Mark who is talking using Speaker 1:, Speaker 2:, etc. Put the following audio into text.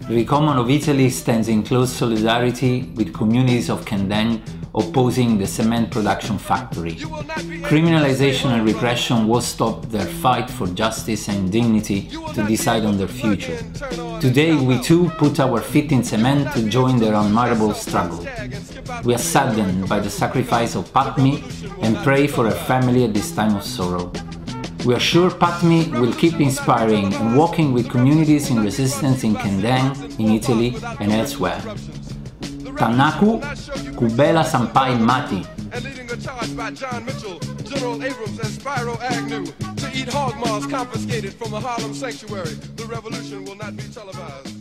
Speaker 1: Ricomon of Italy stands in close solidarity with communities of Kendeng opposing the cement production factory. Criminalization and repression will stop their fight for justice and dignity to decide on their future. Today we too put our feet in cement to join their unmarkable struggle. We are saddened by the sacrifice of Patmi and pray for her family at this time of sorrow. We are sure Patmi will keep inspiring and walking with communities in resistance in Kendeng, in Italy and elsewhere. Tanaku Kubela Sampai Mati.
Speaker 2: And leading a charge by John Mitchell, General Abrams and Spyro Agnew to eat hog maws confiscated from a Harlem sanctuary. The revolution will not be televised.